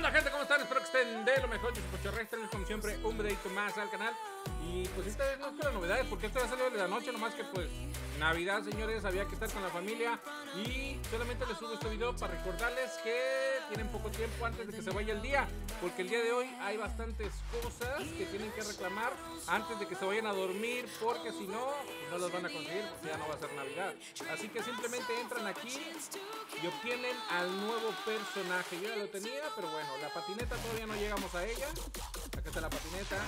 onda, gente? ¿Cómo están? Espero que estén de lo mejor. Yo soy Pocho Rey, tenemos como siempre un videito más al canal. Y pues esta vez no es con las novedades, porque esto ya salió de la noche, nomás que pues Navidad, señores, había que estar con la familia. Y solamente les subo este video para recordarles que tienen poco tiempo antes de que se vaya el día, porque el día de hoy hay bastantes cosas que tienen que reclamar antes de que se vayan a dormir, porque si no, no las van a conseguir, porque ya no va a ser Navidad. Así que simplemente entran aquí y obtienen al nuevo personaje. Yo ya lo tenía, pero bueno, la patineta todavía no llegamos a ella. Acá está la patineta.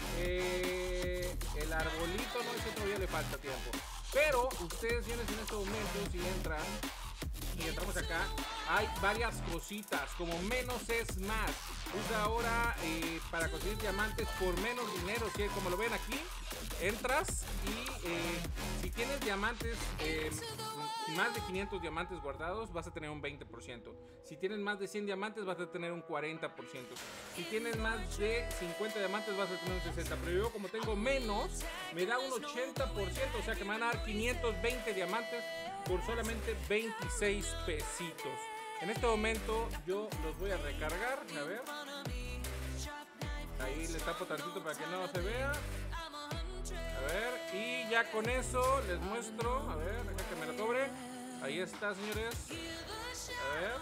El arbolito, no, ese todavía le falta tiempo. Pero ustedes vienen en estos momentos y entran. Y entramos acá. Hay varias cositas, como menos es más. Usa ahora para conseguir diamantes por menos dinero. ¿Sí? Como lo ven aquí, entras y si tienes diamantes, más de 500 diamantes guardados, vas a tener un 20%. Si tienes más de 100 diamantes, vas a tener un 40%. Si tienes más de 50 diamantes, vas a tener un 60%. Pero yo, como tengo menos, me da un 80%. O sea que me van a dar 520 diamantes por solamente 26 pesitos. En este momento yo los voy a recargar. A ver. Ahí le tapo tantito para que no se vea. A ver, y ya con eso les muestro. A ver, deja que me lo cobre. Ahí está, señores. A ver.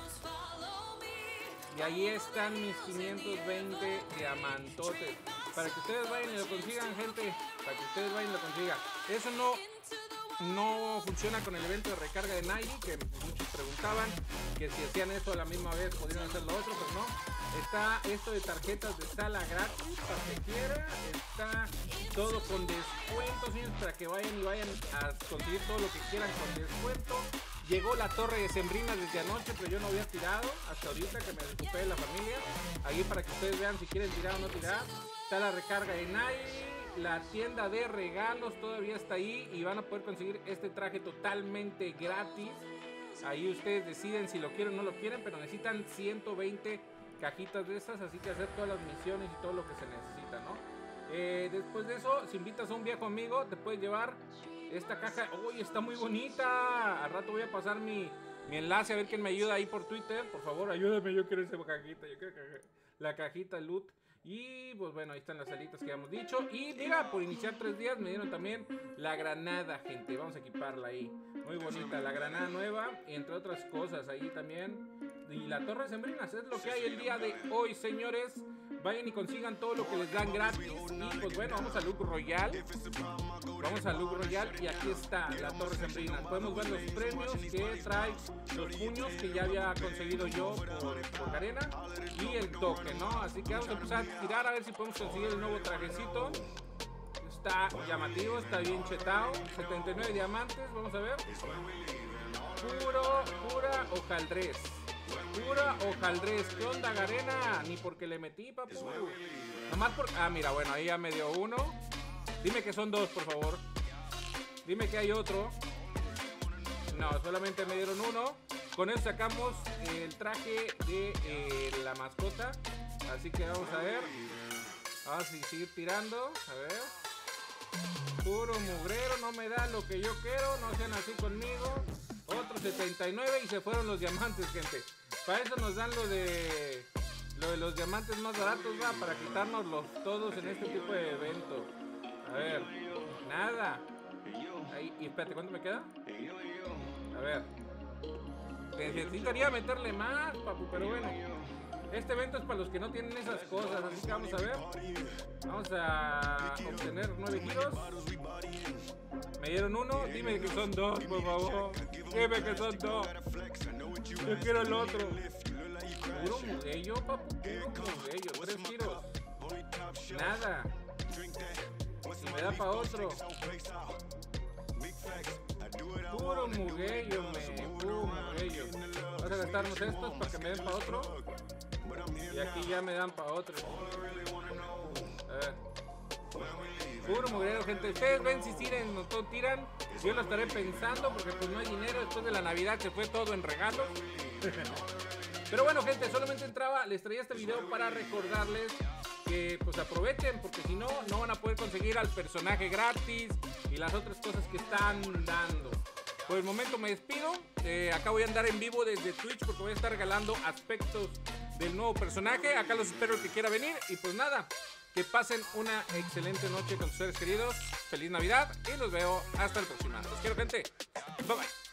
Y ahí están mis 520 diamantotes. Para que ustedes vayan y lo consigan, gente. Para que ustedes vayan y lo consigan. Eso no funciona con el evento de recarga de Nike, que muchos preguntaban que si hacían eso a la misma vez podrían hacer lo otro, pero no. Está esto de tarjetas de sala gratis para que quiera. Está todo con descuentos, señores, para que vayan a conseguir todo lo que quieran con descuento. Llegó la torre de sembrina desde anoche, pero yo no había tirado hasta ahorita que me desocupé de la familia. Ahí para que ustedes vean si quieren tirar o no tirar. Está la recarga de Nike. La tienda de regalos todavía está ahí y van a poder conseguir este traje totalmente gratis. Ahí ustedes deciden si lo quieren o no lo quieren, pero necesitan 120 cajitas de esas, así que hacer todas las misiones y todo lo que se necesita, ¿no? Después de eso, si invitas a un viejo amigo, te puedes llevar esta caja. ¡Uy, está muy bonita! Al rato voy a pasar mi enlace a ver quién me ayuda ahí por Twitter. Por favor, ayúdame, yo quiero esa cajita, yo quiero la cajita loot. Y pues bueno, ahí están las alitas que habíamos dicho. Y mira, por iniciar 3 días me dieron también la granada, gente. Vamos a equiparla ahí. Muy bonita, la granada nueva, entre otras cosas ahí también. Y la torre de sembrinas es lo que hay el día de hoy, señores. Vayan y consigan todo lo que les dan gratis. Y pues bueno, vamos a Look Royal. Vamos a Look Royal y aquí está la torre sembrina. Podemos ver los premios que trae, los puños que ya había conseguido yo por arena y el toque, ¿no? Así que vamos a empezar a tirar a ver si podemos conseguir el nuevo trajecito. Está llamativo, está bien chetado. 79 diamantes, vamos a ver. Pura hojaldrez. Pura hojaldrez. ¿Qué onda, Garena? Ni porque le metí, papu. Nomás por... Ah, mira, bueno, ahí ya me dio uno. Dime que son 2, por favor. Dime que hay otro. No, solamente me dieron uno. Con eso sacamos el traje de la mascota. Así que vamos a ver. Vamos a seguir tirando. A ver. Puro mugrero, no me da lo que yo quiero. No sean así conmigo. Otro 79 y se fueron los diamantes, gente. Para eso nos dan lo de los diamantes más baratos, ¿va? Para quitárnoslos todos en este tipo de evento. A ver, nada. Ahí, y espérate, ¿cuánto me queda? A ver. Necesitaría meterle más, papu, pero bueno. Este evento es para los que no tienen esas cosas, así que vamos a ver. Vamos a obtener 9 giros. Me dieron uno, dime que son 2, por favor. Dime que son 2. Yo quiero el otro. Puro mugello, papu, puro mugello. 3 giros. Nada. Y me da para otro. Puro mugello, puro mugello. Vamos a gastarnos estos para que me den para otro. Y aquí ya me dan para otro. A ver. Puro mugrero, gente. Ustedes ven si tiran o no tiran. Yo lo estaré pensando porque pues no hay dinero. Después de la Navidad se fue todo en regalos. Pero bueno, gente, solamente entraba, les traía este video para recordarles que pues aprovechen, porque si no, no van a poder conseguir al personaje gratis y las otras cosas que están dando. Por el momento me despido. Acá voy a andar en vivo desde Twitch porque voy a estar regalando aspectos del nuevo personaje. Acá los espero el que quiera venir. Y pues nada, que pasen una excelente noche con sus seres queridos. Feliz Navidad y los veo hasta el próximo. Los quiero, gente. Bye bye.